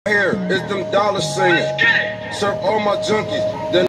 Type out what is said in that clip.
Here, it's them dollars singing. Serve all my junkies. Then